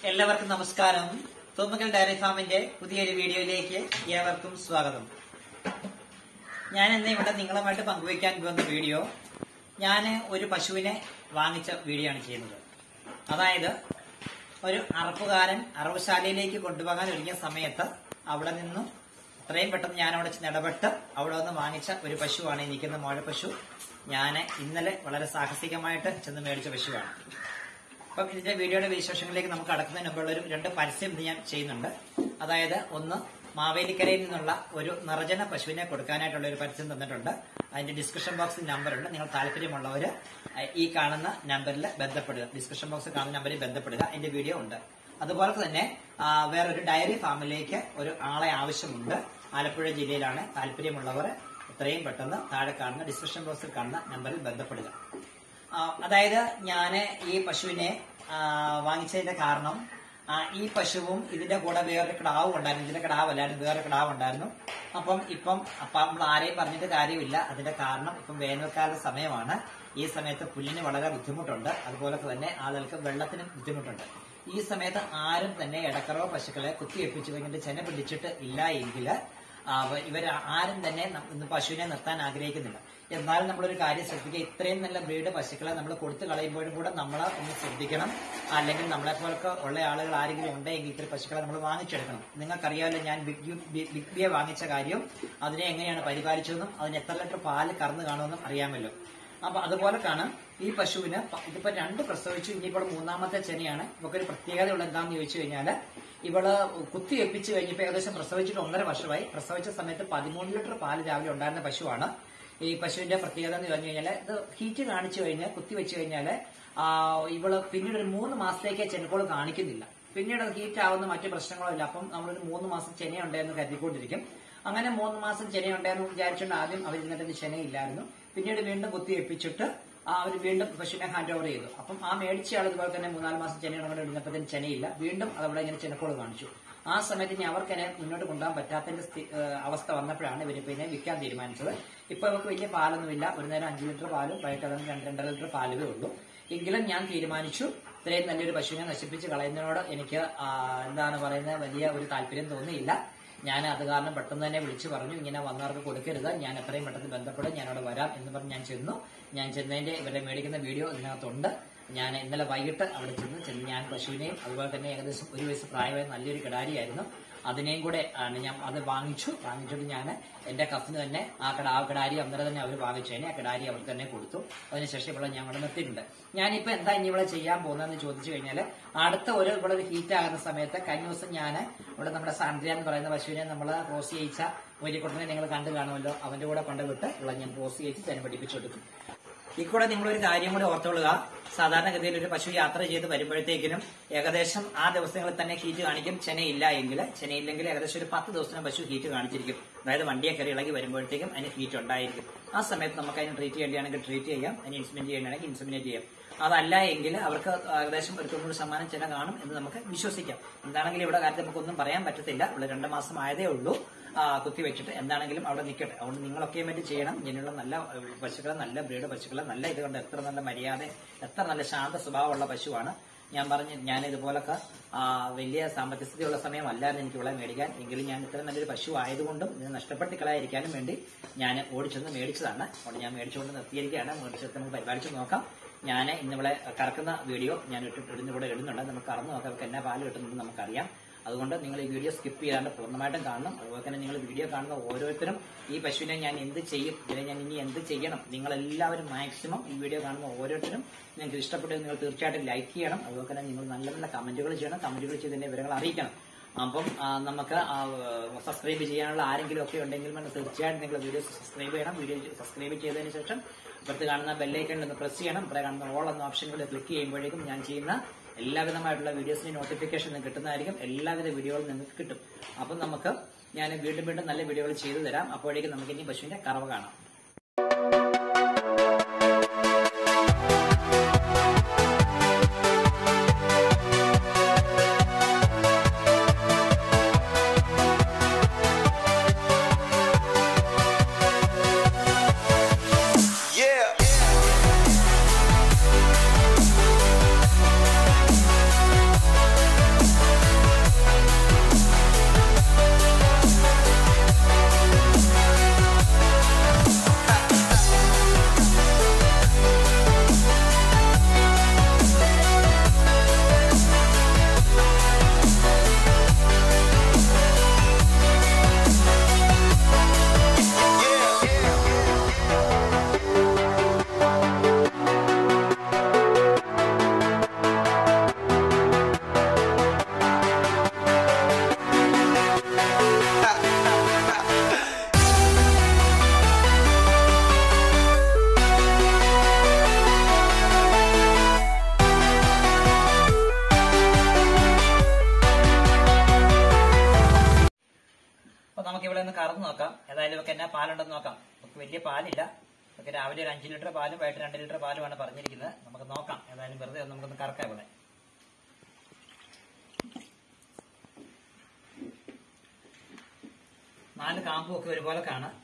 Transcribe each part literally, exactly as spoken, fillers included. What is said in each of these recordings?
എല്ലാവർക്കും നമസ്കാരം. തോമക്കൽ ഡയറി ഫാമിന്റെ പുതിയൊരു വീഡിയോയിലേക്ക് ഏവർക്കും സ്വാഗതം. ഞാൻ ഇന്ന് ഇവിടെ നിങ്ങളുമായിട്ട് പങ്കുവയ്ക്കാൻ പോകുന്ന വീഡിയോ ഞാൻ ഒരു പശുവിനെ വാങ്ങിച്ച വീഡിയോ ആണ് ചെയ്യുന്നത്. അതായത് ഒരു അറപ്പുകാരൻ അറവുശാലയിലേക്ക് കൊണ്ടുപോകാൻ ഒരുങ്ങിയ സമയത്ത് അവിടെ നിന്നും എത്രയും പെട്ടെന്ന് ഞാൻ അവിടെ ഇടപെട്ട് അവിടെ നിന്ന് വാങ്ങിച്ച ഒരു പശുവാണ് ഈ നിൽക്കുന്ന മോഴ പശു. ഞാൻ ഇന്നലെ വളരെ സാഹസികമായിട്ട് ചെന്ന് മേടിച്ച പശുവാണ്. അപ്പം ഇതിന്റെ വീഡിയോയുടെ വിശേഷങ്ങളിലേക്ക് നമുക്ക് കടക്കുന്നതിന് മുമ്പുള്ള ഒരു രണ്ട് പരസ്യം ഞാൻ ചെയ്യുന്നുണ്ട്. അതായത് ഒന്ന്, മാവേലിക്കരയിൽ നിന്നുള്ള ഒരു നിറജന പശുവിനെ കൊടുക്കാനായിട്ടുള്ള ഒരു പരസ്യം തന്നിട്ടുണ്ട്. അതിന്റെ ഡിസ്ക്രിപ്ഷൻ ബോക്സിൽ നമ്പറുണ്ട്. നിങ്ങൾ താല്പര്യമുള്ളവര് ഈ കാണുന്ന നമ്പറിൽ ബന്ധപ്പെടുക. ഡിസ്ക്രിപ്ഷൻ ബോക്സിൽ കാണുന്ന നമ്പറിൽ ബന്ധപ്പെടുക. അതിന്റെ വീഡിയോ ഉണ്ട്. അതുപോലെ തന്നെ വേറൊരു ഡയറി ഫാമിലേക്ക് ഒരു ആളെ ആവശ്യമുണ്ട്. ആലപ്പുഴ ജില്ലയിലാണ്. താല്പര്യമുള്ളവർ എത്രയും പെട്ടെന്ന് താഴെ കാണുന്ന ഡിസ്ക്രിപ്ഷൻ ബോക്സിൽ കാണുന്ന നമ്പറിൽ ബന്ധപ്പെടുക. അതായത് ഞാൻ ഈ പശുവിനെ വാങ്ങിച്ചതിന്റെ കാരണം, ഈ പശുവും ഇതിന്റെ കൂടെ വേറൊരു കിടാവും ഉണ്ടായിരുന്നു. ഇതിന്റെ കിടാവല്ലായിരുന്നു, വേറൊരു കിടാവ് ഉണ്ടായിരുന്നു. അപ്പം ഇപ്പം അപ്പം നമ്മൾ ആരെയും പറഞ്ഞിട്ട് കാര്യമില്ല. അതിന്റെ കാരണം ഇപ്പം വേനൽക്കാല സമയമാണ്. ഈ സമയത്ത് പുല്ലിന് വളരെ ബുദ്ധിമുട്ടുണ്ട്. അതുപോലെ തന്നെ ആളുകൾക്ക് വെള്ളത്തിനും ബുദ്ധിമുട്ടുണ്ട്. ഈ സമയത്ത് ആരും തന്നെ ഇടക്കറവോ പശുക്കളെ കുത്തിവെപ്പിച്ചു കഴിഞ്ഞിട്ട് ചെന പിടിച്ചിട്ട് ഇല്ല എങ്കിൽ ഇവർ ആരും തന്നെ പശുവിനെ നിർത്താൻ ആഗ്രഹിക്കുന്നില്ല. എന്നാലും നമ്മളൊരു കാര്യം ശ്രദ്ധിക്കുക, ഇത്രയും നല്ല ബ്രീഡ് പശുക്കളെ നമ്മൾ കൊടുത്തു കളയുമ്പോഴും കൂടെ നമ്മൾ ഒന്ന് ശ്രദ്ധിക്കണം. അല്ലെങ്കിൽ നമ്മളെ പോലൊക്കെ ഉള്ള ആളുകൾ ആരെങ്കിലും ഉണ്ടെങ്കിൽ ഇത്തരം പശുക്കളെ നമ്മൾ വാങ്ങിച്ചെടുക്കണം. നിങ്ങൾക്കറിയാമല്ലോ ഞാൻ ബിഗ് ബിഗ് ബിയെ വാങ്ങിച്ച കാര്യവും അതിനെ എങ്ങനെയാണ് പരിപാലിച്ചതെന്നും അതിന് എത്ര ലിറ്റർ പാല് കറന്നു കാണുമെന്നും അറിയാമല്ലോ. അപ്പൊ അതുപോലെ കാണാം ഈ പശുവിന് ഇതിപ്പോ രണ്ട് പ്രസവിച്ചു. ഇനിയിപ്പോൾ മൂന്നാമത്തെ ചെനയാണ്. ഇവക്കൊരു പ്രത്യേകത ഉള്ള എന്താണെന്ന് ചോദിച്ചു കഴിഞ്ഞാല്, ഇവള് കുത്തിവെപ്പിച്ച് കഴിഞ്ഞപ്പോ ഏകദേശം പ്രസവിച്ചിട്ട് ഒന്നര വർഷമായി. പ്രസവിച്ച സമയത്ത് പതിമൂന്ന് ലിറ്റർ പാല് രാവിലെ ഉണ്ടായിരുന്ന പശുവാണ്. ഈ പശുവിന്റെ പ്രത്യേകത എന്ന് പറഞ്ഞു കഴിഞ്ഞാല്, ഇത് ഹീറ്റ് കാണിച്ചു കഴിഞ്ഞാൽ കുത്തിവെച്ച് കഴിഞ്ഞാല് ഇവള് പിന്നീട് ഒരു മൂന്ന് മാസത്തേക്ക് ചെനക്കോള് കാണിക്കുന്നില്ല. പിന്നീട് അത് ഹീറ്റ് ആവുന്ന മറ്റു പ്രശ്നങ്ങളോ ഇല്ല. അപ്പം നമ്മളൊരു മൂന്ന് മാസം ചെനയുണ്ടെന്ന് കരുതിക്കൊണ്ടിരിക്കും. അങ്ങനെ മൂന്ന് മാസം ചെനയുണ്ടെന്ന് വിചാരിച്ചുകൊണ്ട് ആദ്യം അവർ ഇന്നത്തെ ചെനയില്ലായിരുന്നു. പിന്നീട് വീണ്ടും കുത്തിവെപ്പിച്ചിട്ട് അവർ വീണ്ടും പശുവിനെ ഹാൻഡ് ഓവർ ചെയ്തു. അപ്പം ആ മേടിച്ചയാൾ ഇതുപോലെ തന്നെ മൂന്നാല് മാസം ചെനയുണ്ട് എടുന്നപ്പോഴത്തേന് ചെനയില്ല. വീണ്ടും അതവിടെ ഇങ്ങനെ ചെനക്കോള് കാണിച്ചു. ആ സമയത്ത് ഇനി അവർക്കെന്നെ മുന്നോട്ട് കൊണ്ടുപോകാൻ പറ്റാത്തതിന്റെ അവസ്ഥ വന്നപ്പോഴാണ് ഇവർ പിന്നെ വിൽക്കാൻ തീരുമാനിച്ചത്. ഇപ്പൊ അവർക്ക് വലിയ പാലൊന്നുമില്ല. ഒരു നേരം അഞ്ച് ലിറ്റർ പാലും വൈകിട്ട് അതിന് രണ്ട് രണ്ടര ലിറ്റർ പാലുവേ ഉള്ളൂ. എങ്കിലും ഞാൻ തീരുമാനിച്ചു, ഇത്രയും നല്ലൊരു പശുവിനെ നശിപ്പിച്ച് കളയുന്നതിനോട് എനിക്ക് എന്താണ് പറയുന്നത് വലിയ ഒരു താല്പര്യം തോന്നിയില്ല. ഞാൻ അത് കാരണം പെട്ടെന്ന് തന്നെ വിളിച്ചു പറഞ്ഞു, ഇങ്ങനെ വന്നവർക്ക് കൊടുക്കരുത്, ഞാൻ എത്രയും പെട്ടെന്ന് ബന്ധപ്പെടും, ഞാൻ അവിടെ വരാം എന്ന് പറഞ്ഞ് ഞാൻ ചെന്നു. ഞാൻ ചെന്നതിന്റെ ഇവരെ മേടിക്കുന്ന വീഡിയോ ഇതിനകത്തുണ്ട്. ഞാൻ ഇന്നലെ വൈകിട്ട് അവിടെ ചെന്ന് ചെന്ന് ഞാൻ പശുവിനെയും അതുപോലെ തന്നെ ഏകദേശം ഒരു വയസ്സ് പ്രായമായ നല്ലൊരു കിടാരിയായിരുന്നു, അതിനെയും കൂടെ ആണ് ഞാൻ അത് വാങ്ങിച്ചു. വാങ്ങിച്ചിട്ട് ഞാൻ എന്റെ കസിന് തന്നെ ആ കട ആ കിടാരി അന്നേരം തന്നെ അവർ വാങ്ങിച്ചതിനെ ആ കിടാരി അവർക്ക് തന്നെ കൊടുത്തു. അതിനുശേഷം ഇവിടെ ഞാൻ ഇവിടെ നിർത്തിയിട്ടുണ്ട്. ഞാനിപ്പോ എന്താ ഇനി ഇവിടെ ചെയ്യാൻ പോകുന്നതെന്ന് ചോദിച്ചു കഴിഞ്ഞാല്, അടുത്ത ഒരു ഇവിടെ ഒരു ഹീറ്റ് ആകുന്ന സമയത്ത് കഴിഞ്ഞ ദിവസം ഞാൻ ഇവിടെ നമ്മുടെ സാന്ദ്ര എന്ന് പറയുന്ന പശുവിനെ നമ്മൾ ക്രോസ് ചെയ്യിച്ച ഒരു നിങ്ങൾ കണ്ടു കാണുമല്ലോ, അവന്റെ കൂടെ കൊണ്ടുവിട്ട് ഇവിടെ ഞാൻ ക്രോസ് ചെയ്യിച്ച് തന്നെ പഠിപ്പിച്ചു കൊടുക്കും. ഈ കൂടെ നിങ്ങളൊരു കാര്യം കൂടെ ഓർത്തുകൊള്ളുക, സാധാരണഗതിയിൽ ഒരു പശു യാത്ര ചെയ്ത് വരുമ്പോഴത്തേക്കിനും ഏകദേശം ആ ദിവസങ്ങളിൽ തന്നെ ഹീറ്റ് കാണിക്കും. ചെനയില്ല എങ്കിൽ ചെനയില്ലെങ്കിൽ ഏകദേശം ഒരു പത്ത് ദിവസത്തിന് പശു ഹീറ്റ് കാണിച്ചിരിക്കും. അതായത് വണ്ടിയെ കയറി ഇളകി വരുമ്പോഴത്തേക്കും അതിന് ഹീറ്റ് ഉണ്ടായിരിക്കും. ആ സമയത്ത് നമുക്ക് അതിന് ട്രീറ്റ് ചെയ്യേണ്ടതാണെങ്കിൽ ട്രീറ്റ് ചെയ്യാം, അതിന് ഇൻസുലിൻ ചെയ്യണമെങ്കിൽ ഇൻസുലിനേറ്റ് ചെയ്യാം. അതല്ല എങ്കിൽ അവർക്ക് ഏകദേശം ഒരു തൊണ്ണൂറ് ശതമാനം ചെന കാണും എന്ന് നമുക്ക് വിശ്വസിക്കാം. എന്താണെങ്കിലും ഇവിടെ കാര്യത്തിൽ നമുക്കൊന്നും പറയാൻ പറ്റത്തില്ല. ഇവിടെ രണ്ടു മാസം ആയതേ ഉള്ളൂ കുത്തിവെച്ചിട്ട്. എന്താണെങ്കിലും അവിടെ നിൽക്കട്ടെ. അതുകൊണ്ട് നിങ്ങളൊക്കെ വേണ്ടി ചെയ്യണം. ഇങ്ങനെയുള്ള നല്ല പശുക്കളെ, നല്ല ബ്രീഡ് പശുക്കളെ, നല്ല ഇതുകൊണ്ട് എത്ര നല്ല മര്യാദ, എത്ര നല്ല ശാന്ത സ്വഭാവമുള്ള പശുവാണ്. ഞാൻ പറഞ്ഞു, ഞാൻ ഇതുപോലൊക്കെ വലിയ സാമ്പത്തിക സ്ഥിതിയുള്ള സമയമല്ലായിരുന്നു എനിക്ക് ഇവിടെ മേടിക്കാൻ. എങ്കിലും ഞാൻ ഇത്ര നല്ലൊരു പശു ആയതുകൊണ്ടും ഇത് നഷ്ടപ്പെടുത്തി കളയാതിരിക്കാനും വേണ്ടി ഞാൻ ഓടിച്ചെന്ന് മേടിച്ചതാണ്. അതുകൊണ്ട് ഞാൻ മേടിച്ചുകൊണ്ട് നിർത്തിയിരിക്കുകയാണ്. മേടിച്ചിട്ട് നമുക്ക് പരിപാലിച്ച് നോക്കാം. ഞാൻ ഇന്നിവിടെ കറക്കുന്ന വീഡിയോ ഞാൻ ഇടുന്നിവിടെ ഇടുന്നുണ്ട്. നമുക്ക് കറന്ന് നോക്കാം അവർക്ക് എന്നാ പാല് കിട്ടുന്നത് നമുക്കറിയാം. അതുകൊണ്ട് നിങ്ങൾ ഈ വീഡിയോ സ്കിപ്പ് ചെയ്യാണ്ട് പൂർണ്ണമായിട്ടും കാണണം. അതുപോലെ തന്നെ നിങ്ങൾ വീഡിയോ കാണുന്ന ഓരോരുത്തരും ഈ പശുവിനെ ഞാൻ എന്ത് ചെയ്യും, ഇതിനെ ഞാൻ ഇനി എന്ത് ചെയ്യണം, നിങ്ങളെല്ലാവരും മാക്സിമം ഈ വീഡിയോ കാണുന്ന ഓരോരുത്തരും നിങ്ങൾക്ക് ഇഷ്ടപ്പെട്ടത് നിങ്ങൾ തീർച്ചയായിട്ടും ലൈക്ക് ചെയ്യണം. അതുപോലെ തന്നെ നിങ്ങൾ നല്ല നല്ല കമന്റുകൾ ചെയ്യണം. കമന്റുകൾ ചെയ്തതിന്റെ വിവരങ്ങൾ അറിയിക്കണം. അപ്പം നമുക്ക് സബ്സ്ക്രൈബ് ചെയ്യാനുള്ള ആരെങ്കിലും ഒക്കെ ഉണ്ടെങ്കിൽ തീർച്ചയായിട്ടും നിങ്ങൾ വീഡിയോ സബ്സ്ക്രൈബ് ചെയ്യണം. വീഡിയോ സബ്സ്ക്രൈബ് ചെയ്തതിന് ശേഷം ഇപ്പുറത്ത് കാണുന്ന ബെല്ലൈക്കണിൽ ഒന്ന് പ്രസ് ചെയ്യണം. ഇവിടെ കാണുന്ന ഓൾ എന്ന ഓപ്ഷനുകളിൽ ക്ലിക്ക് ചെയ്യുമ്പോഴേക്കും ഞാൻ ചെയ്യുന്ന എല്ലാവിധമായിട്ടുള്ള വീഡിയോസിന്റെ നോട്ടിഫിക്കേഷൻ നിങ്ങൾക്ക് കിട്ടുന്നതായിരിക്കും. എല്ലാവിധ വീഡിയോകളും നിങ്ങൾക്ക് കിട്ടും. അപ്പം നമുക്ക് ഞാൻ വീണ്ടും വീണ്ടും നല്ല വീഡിയോകൾ ചെയ്തു തരാം. അപ്പോഴേക്കും നമുക്ക് ഇനി പശുവിന്റെ കറവ കാണാം. ഇവിടെ ഒന്ന് കറന്ന് നോക്കാം. ഏതായാലും ഒക്കെ എന്നാ പാലുണ്ടെന്ന് നോക്കാം. നമുക്ക് വലിയ പാലില്ല. ഒക്കെ രാവിലെ ഒരു അഞ്ച് ലിറ്റർ പാലും വൈകിട്ട് രണ്ട് ലിറ്റർ പാലുമാണ് പറഞ്ഞിരിക്കുന്നത്. നമുക്ക് നോക്കാം. ഏതായാലും വെറുതെ ഒന്ന് നമുക്കൊന്ന് കറക്കാം. ഇവിടെ നാല് കാമ്പും ഒക്കെ ഒരുപോലെ കാണാം.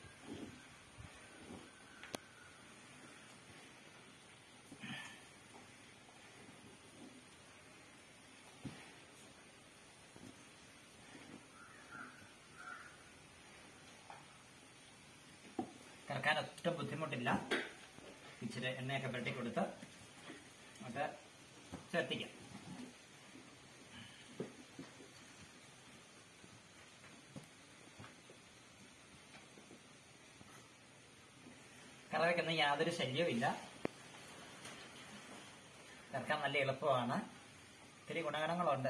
കറക്കാൻ ഒട്ടും ബുദ്ധിമുട്ടില്ല. ഇച്ചിരി എണ്ണയൊക്കെ പുരട്ടി കൊടുത്ത് നമുക്ക് ചേർത്തിക്കാം. കറവയ്ക്കൊന്നും യാതൊരു ശല്യവും ഇല്ല. കറക്കാൻ നല്ല എളുപ്പമാണ്. ഒത്തിരി ഗുണഗണങ്ങളുണ്ട്.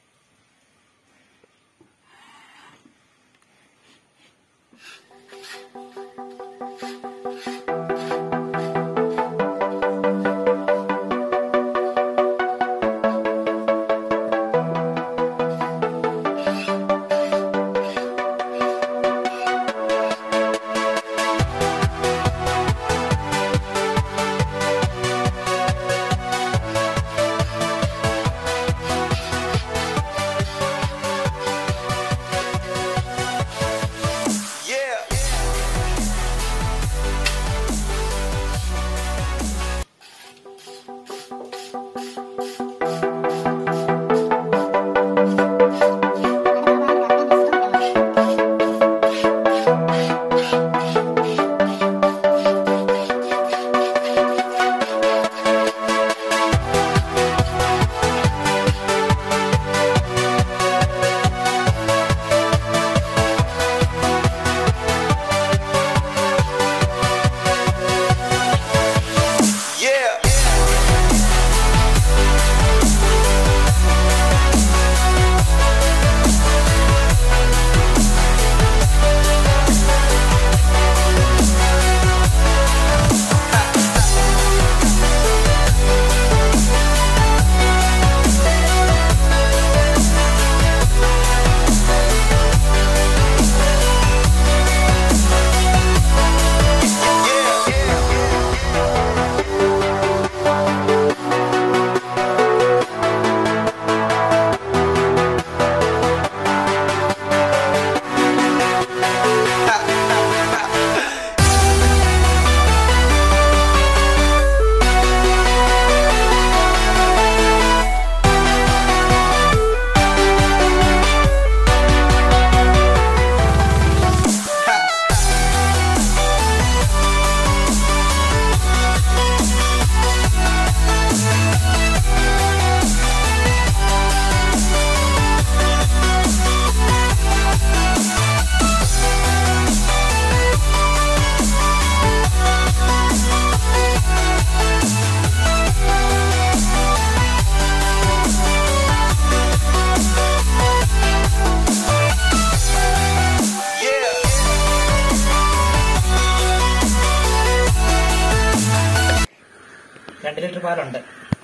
രണ്ട് ലിറ്റർ പാലുണ്ട്.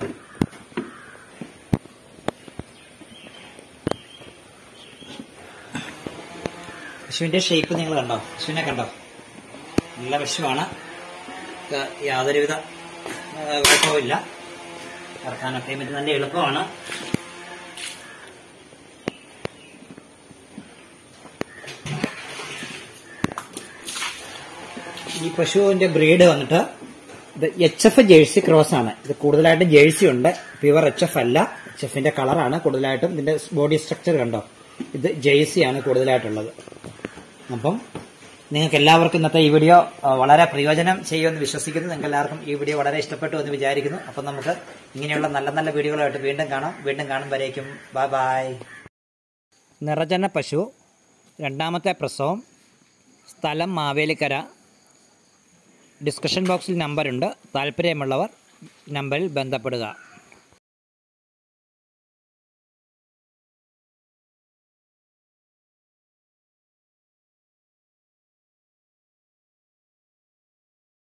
പശുവിന്റെ ഷേപ്പ് നിങ്ങൾ കണ്ടോ? പശുവിനെ കണ്ടോ? നല്ല പശുവാണ്. യാതൊരുവിധ കുഴപ്പമില്ല. ഇറക്കാനൊക്കെ പറ്റി നല്ല എളുപ്പമാണ്. ഈ പശുവിന്റെ ബ്രീഡ് വന്നിട്ട് ഇത് എച്ച് എഫ് ജേഴ്സി ക്രോസ് ആണ്. ഇത് കൂടുതലായിട്ടും ജേഴ്സി ഉണ്ട്. പ്യുവർ എച്ച് എഫ് അല്ല. എച്ച് എഫിന്റെ കളറാണ് കൂടുതലായിട്ടും. ഇതിന്റെ ബോഡി സ്ട്രക്ചർ കണ്ടോ? ഇത് ജേഴ്സി ആണ് കൂടുതലായിട്ടുള്ളത്. അപ്പം നിങ്ങൾക്ക് എല്ലാവർക്കും ഇന്നത്തെ ഈ വീഡിയോ വളരെ പ്രയോജനം ചെയ്യുമെന്ന് വിശ്വസിക്കുന്നു. നിങ്ങൾക്ക് എല്ലാവർക്കും ഈ വീഡിയോ വളരെ ഇഷ്ടപ്പെട്ടു എന്ന് വിചാരിക്കുന്നു. അപ്പം നമുക്ക് ഇങ്ങനെയുള്ള നല്ല നല്ല വീഡിയോകളായിട്ട് വീണ്ടും കാണാം. വീണ്ടും കാണും വരേക്കും ബൈ ബൈ. നിറജന പശു, രണ്ടാമത്തെ പ്രസവം, സ്ഥലം മാവേലിക്കര. ഡിസ്കഷൻ ബോക്സിൽ നമ്പറുണ്ട്. താല്പര്യമുള്ളവർ നമ്പറിൽ ബന്ധപ്പെടുക.